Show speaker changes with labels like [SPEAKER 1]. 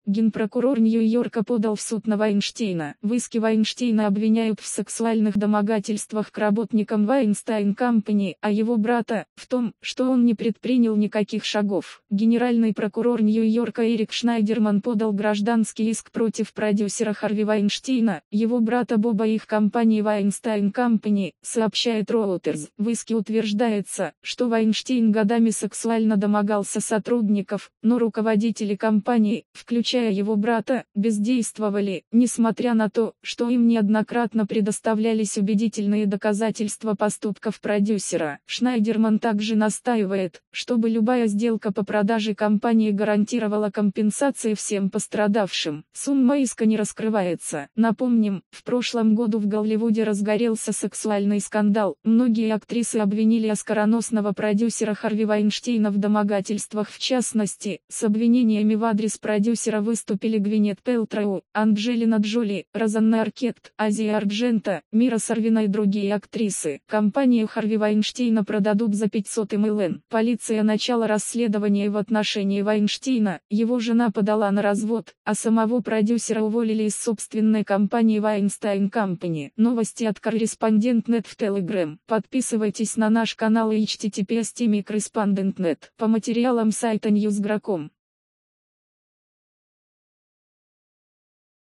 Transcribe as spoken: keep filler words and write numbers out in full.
[SPEAKER 1] Генпрокурор Нью-Йорка подал в суд на Вайнштейна. В иске Вайнштейна обвиняют в сексуальных домогательствах к работникам Weinstein Company, а его брата – в том, что он не предпринял никаких шагов. Генеральный прокурор Нью-Йорка Эрик Шнайдерман подал гражданский иск против продюсера Харви Вайнштейна, его брата Боба и их компании Weinstein Company, сообщает Reuters. В иске утверждается, что Вайнштейн годами сексуально домогался сотрудников, но руководители компании, включая его брата, бездействовали, несмотря на то, что им неоднократно предоставлялись убедительные доказательства поступков продюсера. Шнайдерман также настаивает, чтобы любая сделка по продаже компании гарантировала компенсации всем пострадавшим. Сумма иска не раскрывается. Напомним, в прошлом году в Голливуде разгорелся сексуальный скандал. Многие актрисы обвинили оскароносного продюсера Харви Вайнштейна в домогательствах. В частности, с обвинениями в адрес продюсера выступили Гвинет Пэлтроу, Анджелина Джоли, Розанна Аркетт, Азия Арджента, Мира Сорвина и другие актрисы. Компанию Харви Вайнштейна продадут за пятьсот миллионов. Полиция начала расследование в отношении Вайнштейна, его жена подала на развод, а самого продюсера уволили из собственной компании Weinstein Company. Новости от Корреспондент точка нет в Telegram. Подписывайтесь на наш канал и эйч ти ти пи эс точка корреспондент точка нет по материалам сайта ньюс точка гром.